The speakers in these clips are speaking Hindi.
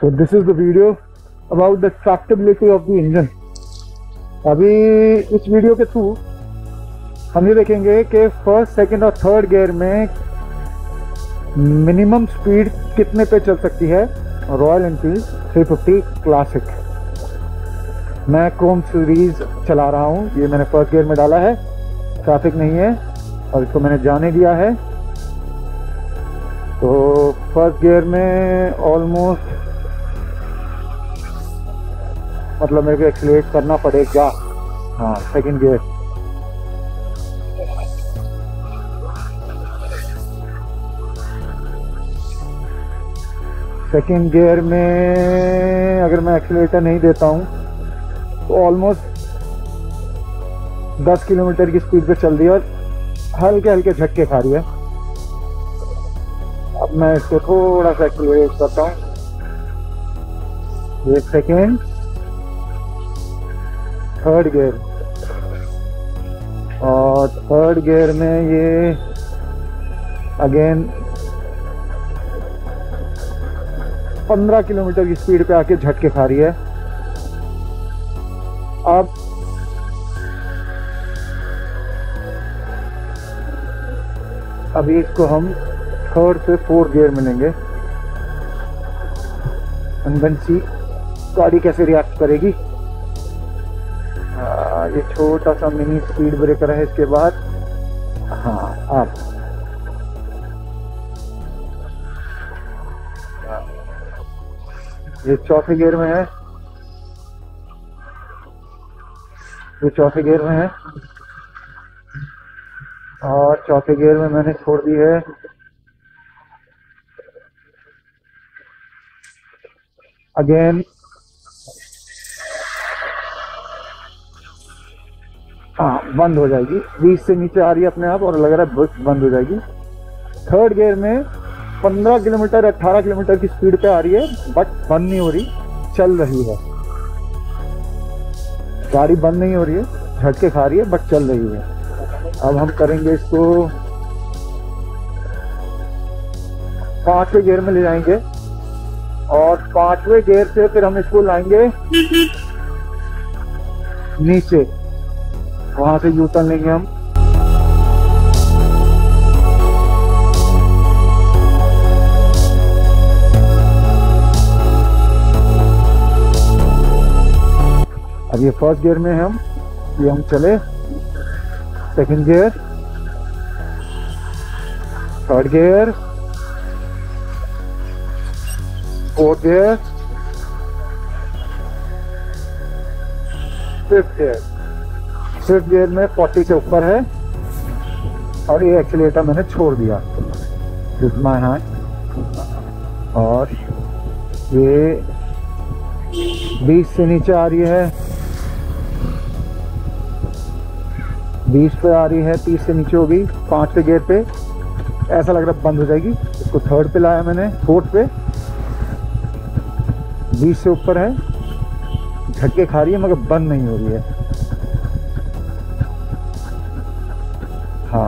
So this is the video about the tractability of the engine. अभी इस वीडियो के थ्रू हम ये देखेंगे कि फर्स्ट, सेकंड और थर्ड गियर में मिनिमम स्पीड कितने पे चल सकती है रॉयल एनफील्ड 350 क्लासिक। मैं क्रोम सीरीज चला रहा हूँ, ये मैंने फर्स्ट गियर में डाला है, ट्रैफिक नहीं है और इसको मैंने जाने दिया है। तो फर्स्ट गियर में ऑलमोस्ट मतलब मेरे को एक्सीलरेट करना पड़ेगा। हाँ, सेकंड गियर में अगर मैं एक्सीलरेटर नहीं देता हूँ तो ऑलमोस्ट 10 किलोमीटर की स्पीड पे चल रही है और हल्के हल्के झटके खा रही है। अब मैं इसको थोड़ा सा एक्सीलरेट करता हूँ। ये सेकेंड, थर्ड गियर और थर्ड गियर में ये अगेन 15 किलोमीटर की स्पीड पे आके झटके खा रही है। अब अभी इसको हम थर्ड से फोर्थ गियर में लेंगे। सी गाड़ी कैसे रिएक्ट करेगी। ये छोटा सा मिनी स्पीड ब्रेकर है इसके बाद। हाँ, अब ये चौथे गियर में है, ये चौथे गियर में है और चौथे गियर में मैंने छोड़ दी है अगेन। हाँ, बंद हो जाएगी, 20 से नीचे आ रही है अपने आप और लग रहा है बंद हो जाएगी। थर्ड गियर में 15 किलोमीटर 18 किलोमीटर की स्पीड पे आ रही है बट बंद नहीं हो रही, चल रही है। गाड़ी बंद नहीं हो रही है, झटके खा रही है बट चल रही है। अब हम करेंगे इसको 5वें गियर में ले जाएंगे और 5वें गियर से फिर हम इसको लाएंगे नीचे, वहां से यू टर्न लेंगे हम। अब ये फर्स्ट गियर में हम चले, second gear, third gear, fourth gear, fifth gear. Fifth gear में 40 से ऊपर है और ये एक्सीलेटर मैंने छोड़ दिया, दिस माय हैंड। और ये 20 से नीचे आ रही है, 20 पे आ रही है, 30 से नीचे होगी। 5वें गियर पे ऐसा लग रहा है बंद हो जाएगी। इसको थर्ड पे लाया मैंने, फोर्थ पे 20 से ऊपर है, झटके खा रही है मगर बंद नहीं हो रही है। हाँ,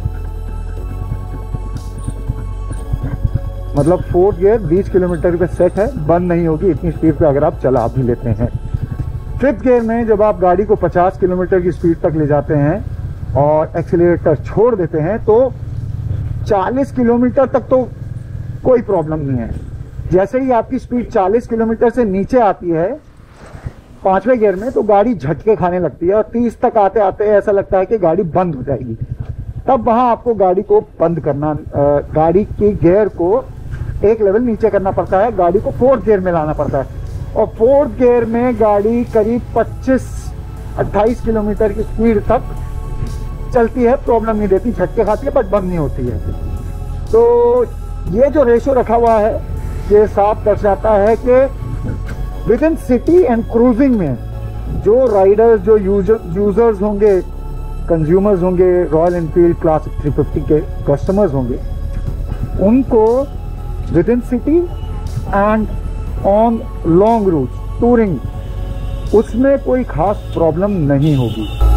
मतलब फोर्थ गियर 20 किलोमीटर पे सेट है, बंद नहीं होगी इतनी स्पीड पे अगर आप चला भी लेते हैं। फिफ्थ गियर में जब आप गाड़ी को 50 किलोमीटर की स्पीड तक ले जाते हैं और एक्सीलरेटर छोड़ देते हैं तो 40 किलोमीटर तक तो कोई प्रॉब्लम नहीं है। जैसे ही आपकी स्पीड 40 किलोमीटर से नीचे आती है 5वें गियर में तो गाड़ी झटके खाने लगती है और 30 तक आते आते ऐसा लगता है कि गाड़ी बंद हो जाएगी। तब वहां आपको गाड़ी को बंद करना, गाड़ी की गियर को एक लेवल नीचे करना पड़ता है, गाड़ी को फोर्थ गियर में लाना पड़ता है। और फोर्थ गियर में गाड़ी करीब 25-28 किलोमीटर की स्पीड तक चलती है, प्रॉब्लम नहीं देती, झटके खाती है बट बंद नहीं होती है। तो ये जो रेशियो रखा हुआ है ये साफ दर्शाता है कि within city and cruising में जो राइडर्स, जो यूजर्स होंगे, कंज्यूमर्स होंगे, रॉयल एनफील्ड क्लासिक 350 के कस्टमर्स होंगे, उनको within city and on long route touring उसमें कोई खास प्रॉब्लम नहीं होगी।